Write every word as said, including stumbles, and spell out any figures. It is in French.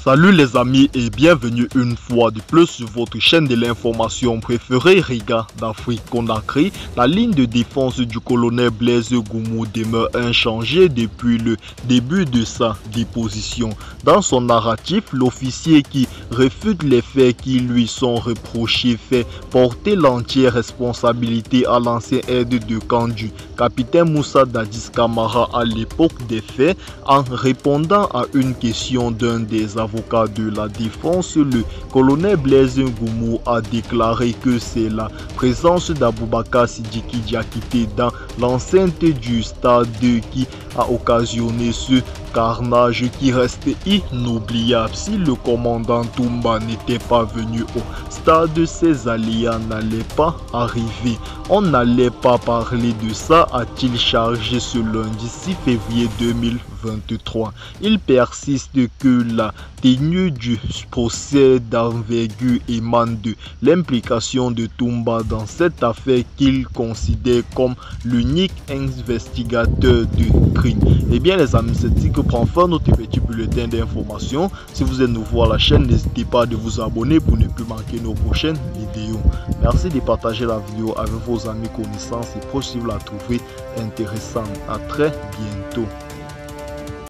Salut les amis et bienvenue une fois de plus sur votre chaîne de l'information préférée Riga d'Afrique Conakry. La ligne de défense du colonel Blaise Goumou demeure inchangée depuis le début de sa déposition. Dans son narratif, l'officier qui réfute les faits qui lui sont reprochés fait porter l'entière responsabilité à l'ancien aide de camp du capitaine Moussa Dadis Camara à l'époque des faits. En répondant à une question d'un des avocats de la défense, le colonel Blaise Goumou a déclaré que c'est la présence d'Aboubacar Sidiki Diakité dans l'enceinte du stade qui a occasionné ce carnage qui reste inoubliable. Si le commandant Toumba n'était pas venu au stade, ces aléas n'allaient pas arriver. On n'allait pas parler de ça, a-t-il chargé ce lundi six février deux mille vingt-trois. Il persiste que la tenue du procès d'envergure émane de l'implication de Toumba dans cette affaire qu'il considère comme l'unique investigateur du crime. Eh bien les amis, c'est dit que prend fin notre petit bulletin d'information. Si vous êtes nouveau à la chaîne, n'hésitez pas de vous abonner pour ne plus manquer nos prochaines vidéos. Merci de partager la vidéo avec vos amis, connaissances et proches si vous la trouvez intéressante. À très bientôt.